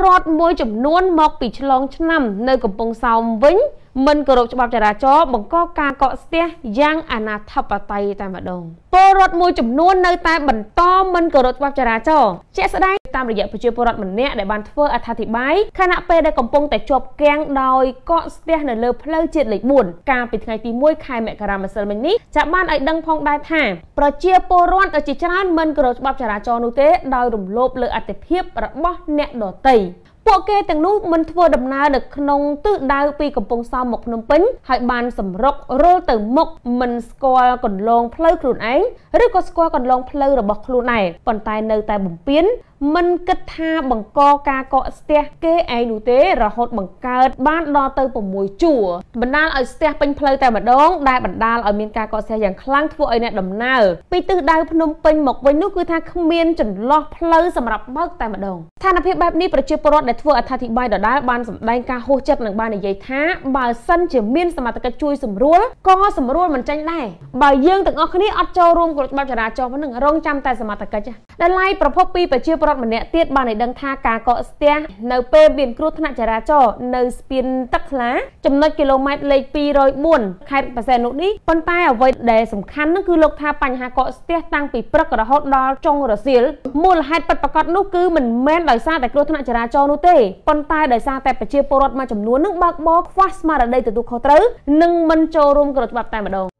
រដ្ឋមួយចំនួនមកពីឆ្លងឆ្នាំនៅកំពង់សោមវិញមិនគោរពច្បាប់ចរាចរណ៍បង្កការកកស្ទះយ៉ាងអនាធបត័យតែម្ដងពលរដ្ឋមួយចំនួននៅតែបន្តមិនគោរពច្បាប់ចរាចរណ៍ជាក់ស្ដែងតាមរយៈប្រជាពលរដ្ឋម្នាក់ដែលបានធ្វើអត្ថាធិប្បាយខណៈពេលដែលកំពុងតែជាប់គាំងដោយកកស្ទះនៅលើផ្លូវជាតិលេខ 4 កាលពីថ្ងៃទី 1 ខែមករាម្សិលមិញនេះចាបានឲ្យដឹងផងដែរថាប្រជាពលរដ្ឋជាច្រើនមិនគោរពច្បាប់ចរាចរណ៍នោះទេដោយរំលោភលើអត្ថិភាពរបស់អ្នកដទៃពួកគេទាំងនោះមិនធ្វើដំណើរនៅក្នុងទិសដៅពីកំពង់សោមមកភ្នំពេញហើយបានសម្រុករលទៅមុខមិនស្គាល់កន្លងផ្លូវខ្លួនឯងឬក៏ស្គាល់កន្លងផ្លូវរបស់ខ្លួនដែរប៉ុន្តែនៅតែបំពេញមិនគិតថាបង្កការកកស្ទះគេឯងនោះទេរហូតបង្កើតបានដល់ទៅ6ជួរបណ្ដាលឲ្យស្ទះពេញផ្លូវតែម្ដងដែលបណ្ដាលឲ្យមានការកកស្ទះយ៉ាងខ្លាំងធ្វើឲ្យអ្នកដំណើរពីទិសដៅភ្នំពេញមកវិញនោះគឺថាគ្មានចន្លោះផ្លូវសម្រាប់បើកតែម្ដងស្ថានភាពបែបនេះប្រជាពលរដ្ឋដែលធ្វើអត្ថាធិប្បាយដដែលបានសម្ដែងការហួសចិត្តនិងបាននិយាយថាបើសិនជាមានសមត្ថកិច្ចជួយសម្រួលក៏សម្រួលមិនចាញ់ដែរបើយើងទាំងអស់គ្នាអត់ចូលរួមគ្រប់ច្បាប់ចរាចរណ៍ហ្នឹងរងចាំតែសមត្ថកិច្ចដែលឡាយប្រភពពីប្រជាពលរដ្ឋម្នាក់ទៀតបានឲ្យដឹងថាការកកស្ទះនៅពេលមានគ្រោះថ្នាក់ចរាចរណ៍នៅស្ពានទឹកថ្លាចំណុចគីឡូម៉ែត្រលេខ 204 ខេត្តបរសែននោះនេះប៉ុន្តែអ្វីដែលសំខាន់នោះគឺលោកថាបញ្ហាកកស្ទះតាំងពីព្រឹករហូតដល់ចុងរសៀលមូលហេតុពិតប្រាកដនោះគឺមិនមែនដោយសារតែគ្រោះថ្នាក់ចរាចរណ៍នោះទេប៉ុន្តែដោយសារតែប្រជាពលរដ្ឋមួយចំនួននឹងបើកបរខ្វះស្មារតីទទួលខុសត្រូវនិងមិនចូលរួមគោរពច្បាប់តែម្ដង